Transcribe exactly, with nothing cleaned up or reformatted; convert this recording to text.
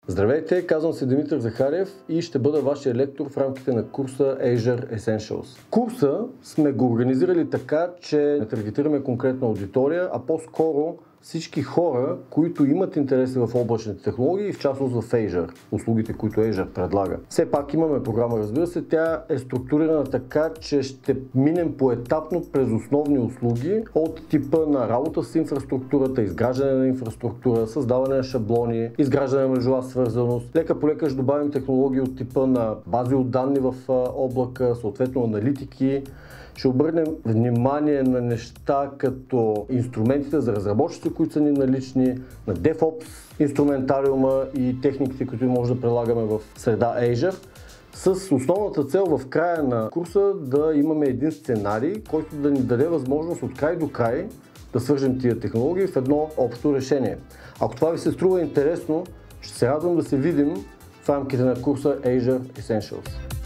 Здравейте, казвам се Димитър Захариев и ще бъда вашия лектор в рамките на курса Azure Essentials. Курса сме го организирали така, че не таргетираме конкретна аудитория, а по-скоро всички хора, които имат интерес в облачните технологии и в частност в Azure, услугите, които Azure предлага. Все пак имаме програма, разбира се, тя е структурирана така, че ще минем поетапно през основни услуги от типа на работа с инфраструктурата, изграждане на инфраструктура, създаване на шаблони, изграждане на мрежова свързаност. Лека по лека ще добавим технологии от типа на бази от данни в облака, съответно аналитики. Ще обърнем внимание на неща като инструментите за разработчици, които са ни налични, на DevOps инструментариума и техниките, които може да прилагаме в среда Azure, с основната цел в края на курса да имаме един сценарий, който да ни даде възможност от край до край да свържем тия технологии в едно общо решение. Ако това ви се струва интересно, ще се радвам да се видим в рамките на курса Azure Essentials.